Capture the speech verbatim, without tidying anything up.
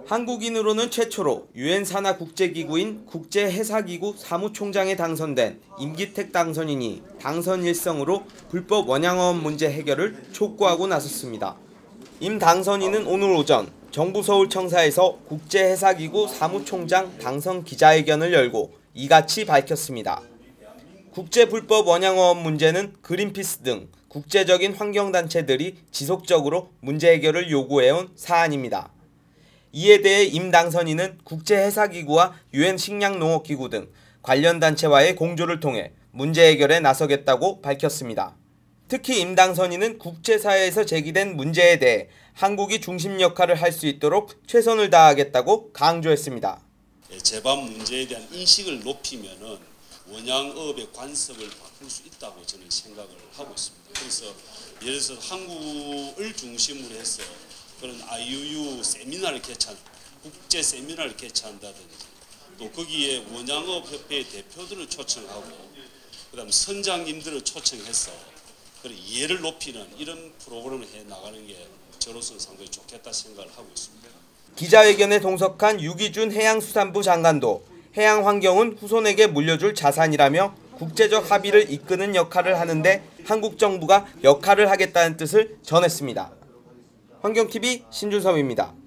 한국인으로는 최초로 유엔 산하 국제기구인 국제해사기구 사무총장에 당선된 임기택 당선인이 당선 일성으로 불법 원양어업 문제 해결을 촉구하고 나섰습니다. 임 당선인은 오늘 오전 정부 서울청사에서 국제해사기구 사무총장 당선 기자회견을 열고 이같이 밝혔습니다. 국제 불법 원양어업 문제는 그린피스 등 국제적인 환경단체들이 지속적으로 문제 해결을 요구해온 사안입니다. 이에 대해 임 당선인은 국제해사기구와 유엔 식량농업기구 등 관련 단체와의 공조를 통해 문제 해결에 나서겠다고 밝혔습니다. 특히 임 당선인은 국제사회에서 제기된 문제에 대해 한국이 중심 역할을 할 수 있도록 최선을 다하겠다고 강조했습니다. 제반 문제에 대한 인식을 높이면은 원양어업의 관습을 바꿀 수 있다고 저는 생각을 하고 있습니다. 그래서 예를 들어서 한국을 중심으로 해서 그런 아이유유 세미나를 개최한 국제 세미나를 개최한다든지 또 거기에 원양어업 협회의 대표들을 초청하고 그다음 선장님들을 초청해서 그런 이해를 높이는 이런 프로그램을 해 나가는 게 저로서는 상당히 좋겠다 생각을 하고 있습니다. 기자회견에 동석한 유기준 해양수산부 장관도 해양 환경은 후손에게 물려줄 자산이라며 국제적 합의를 이끄는 역할을 하는데 한국 정부가 역할을 하겠다는 뜻을 전했습니다. 환경티비 신준섭입니다.